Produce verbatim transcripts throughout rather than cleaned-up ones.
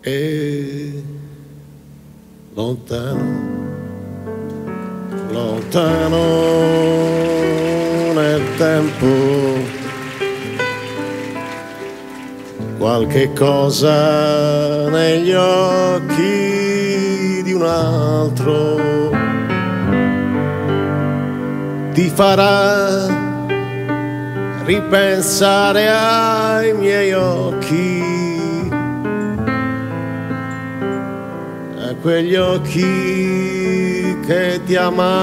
e lontano, lontano nel tempo, qualche cosa negli occhi di un altro ti farà ripensare ai miei occhi, a quegli occhi che ti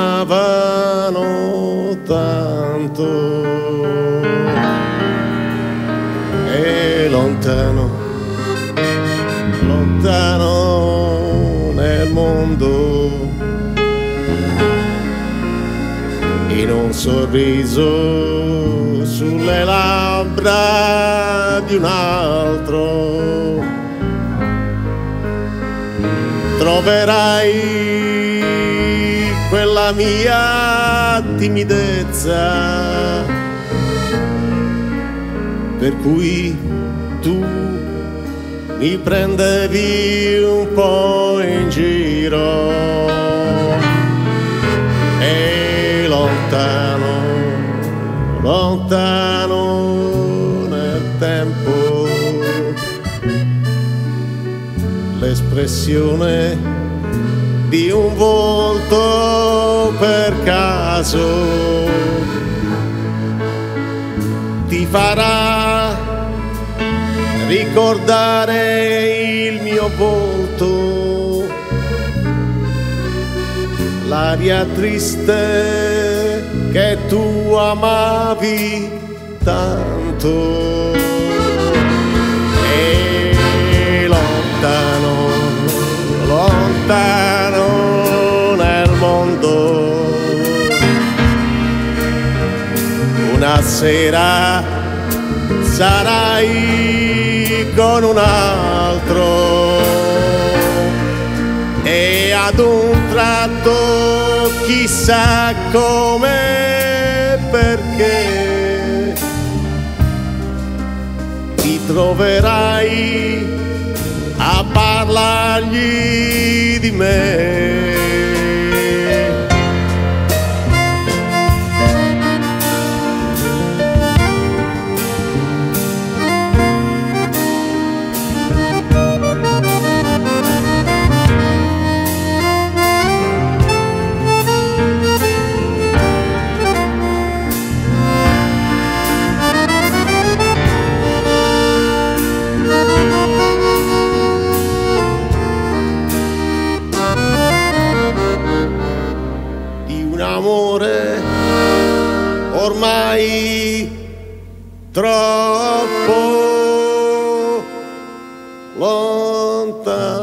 amavano tanto. E lontano, lontano nel mondo, in un sorriso sulle labbra di un altro, troverai quella mia timidezza per cui tu mi prendevi un po' in giro. E lontano, lontano nel tempo, l'espressione di un volto per caso ti farà ricordare il mio volto, l'aria triste che tu amavi tanto. E lontano, lontano nel mondo, una sera sarai con un altro e ad un tratto chissà come, perché ti troverai a parlargli di me. Amore ormai troppo lontano.